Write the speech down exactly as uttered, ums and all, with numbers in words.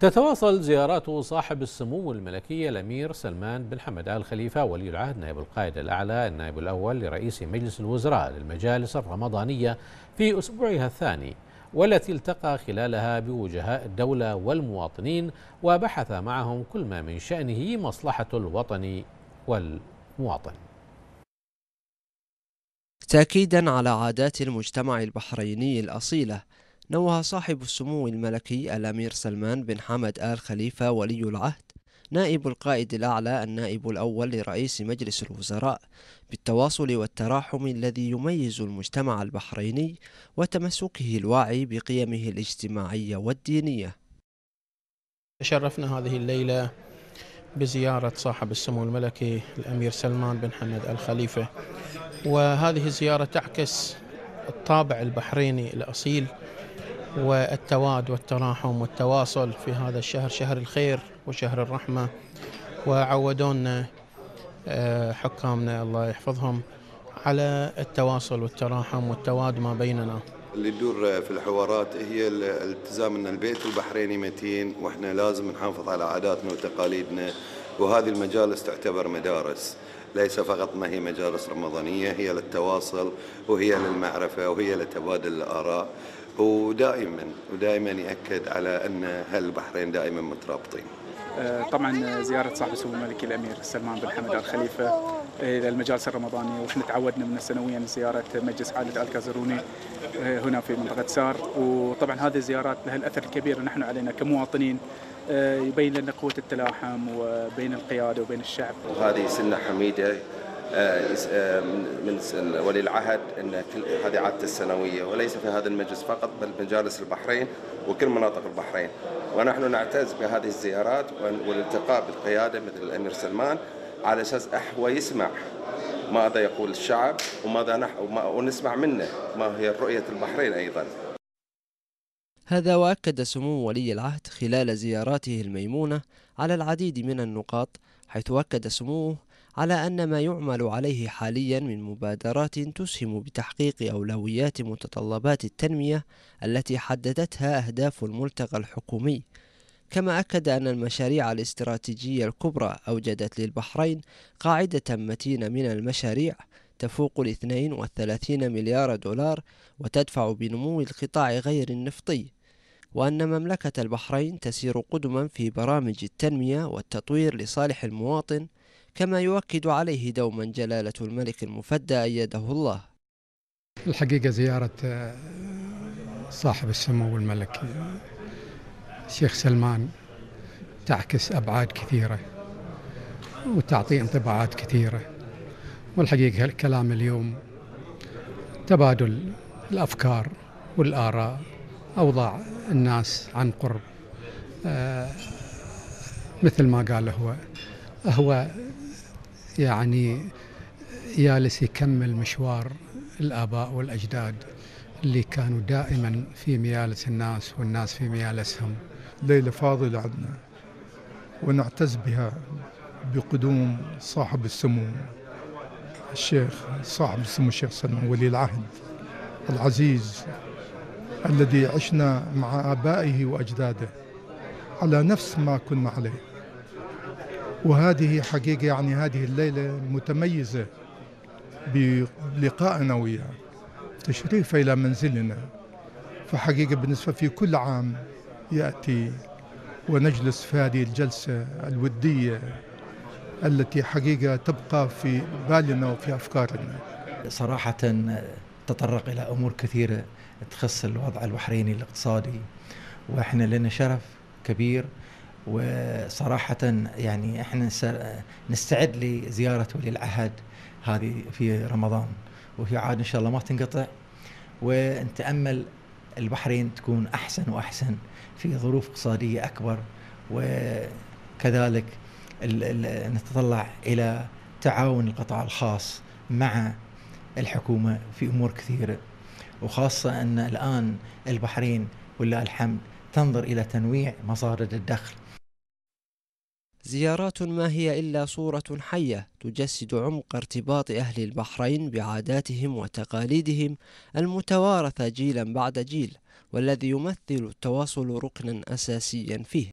تتواصل زيارات صاحب السمو الملكي الأمير سلمان بن حمد آل خليفة ولي العهد نائب القائد الأعلى النائب الأول لرئيس مجلس الوزراء للمجالس الرمضانية في أسبوعها الثاني، والتي التقى خلالها بوجهاء الدولة والمواطنين وبحث معهم كل ما من شأنه مصلحة الوطن والمواطن. تأكيدا على عادات المجتمع البحريني الأصيلة، نوه صاحب السمو الملكي الأمير سلمان بن حمد آل خليفة ولي العهد نائب القائد الأعلى النائب الأول لرئيس مجلس الوزراء بالتواصل والتراحم الذي يميز المجتمع البحريني وتمسكه الواعي بقيمه الاجتماعية والدينية. تشرفنا هذه الليلة بزيارة صاحب السمو الملكي الأمير سلمان بن حمد آل خليفة، وهذه الزيارة تعكس الطابع البحريني الأصيل والتواد والتراحم والتواصل في هذا الشهر، شهر الخير وشهر الرحمة. وعودونا حكامنا الله يحفظهم على التواصل والتراحم والتواد ما بيننا. اللي يدور في الحوارات هي الالتزام ان البيت البحريني متين، واحنا لازم نحافظ على عاداتنا وتقاليدنا، وهذه المجالس تعتبر مدارس، ليس فقط ما هي مجالس رمضانية، هي للتواصل وهي للمعرفة وهي لتبادل الآراء، ودائما ودائما يأكد على أن أهل البحرين دائما مترابطين. طبعا زيارة صاحب السمو الملكي الأمير سلمان بن حمد آل خليفة إلى المجالس الرمضانية، واحنا تعودنا من سنويا زيارة مجلس عائلة آل كازروني هنا في منطقة سار، وطبعا هذه الزيارات لها الأثر الكبير نحن علينا كمواطنين، يبين لنا قوة التلاحم وبين القيادة وبين الشعب. وهذه سنة حميدة من ولي العهد أن هذه عادته السنوية، وليس في هذا المجلس فقط بل مجالس البحرين وكل مناطق البحرين، ونحن نعتز بهذه الزيارات والالتقاء بالقيادة مثل الأمير سلمان على أساس هو يسمع ماذا يقول الشعب وماذا نحن ونسمع منه ما هي رؤية البحرين أيضا. هذا وأكد سمو ولي العهد خلال زياراته الميمونة على العديد من النقاط، حيث أكد سموه على أن ما يعمل عليه حاليا من مبادرات تسهم بتحقيق أولويات متطلبات التنمية التي حددتها أهداف الملتقى الحكومي. كما أكد أن المشاريع الاستراتيجية الكبرى أوجدت للبحرين قاعدة متينة من المشاريع تفوق الاثنين والثلاثين مليار دولار وتدفع بنمو القطاع غير النفطي، وأن مملكة البحرين تسير قدما في برامج التنمية والتطوير لصالح المواطن، كما يؤكد عليه دوما جلالة الملك المفدى أيده الله. الحقيقة زيارة صاحب السمو الملكي الشيخ سلمان تعكس أبعاد كثيرة وتعطي انطباعات كثيرة، والحقيقة الكلام اليوم تبادل الأفكار والآراء، أوضاع الناس عن قرب، آه مثل ما قال هو هو يعني جالس يكمل مشوار الآباء والأجداد اللي كانوا دائما في ميالس الناس والناس في ميالسهم. ليلة فاضلة عندنا ونعتز بها بقدوم صاحب السمو الشيخ صاحب السمو الشيخ سلمان ولي العهد العزيز، الذي عشنا مع آبائه وأجداده على نفس ما كنا عليه. وهذه حقيقة يعني هذه الليلة متميزة بلقائنا وياه، تشريفه إلى منزلنا. فحقيقة بالنسبة في كل عام يأتي ونجلس في هذه الجلسة الودية التي حقيقة تبقى في بالنا وفي أفكارنا. صراحة تطرق إلى أمور كثيرة تخص الوضع البحريني الاقتصادي، وإحنا لنا شرف كبير، وصراحة يعني إحنا نستعد لزيارة ولي العهد هذه في رمضان، وفي عاد إن شاء الله ما تنقطع، ونتأمل البحرين تكون أحسن وأحسن في ظروف اقتصادية أكبر، وكذلك نتطلع إلى تعاون القطاع الخاص مع الحكومة في أمور كثيرة، وخاصة أن الآن البحرين ولله الحمد تنظر إلى تنويع مصادر الدخل. زيارات ما هي إلا صورة حية تجسد عمق ارتباط أهل البحرين بعاداتهم وتقاليدهم المتوارثة جيلا بعد جيل، والذي يمثل التواصل ركنا أساسيا فيه.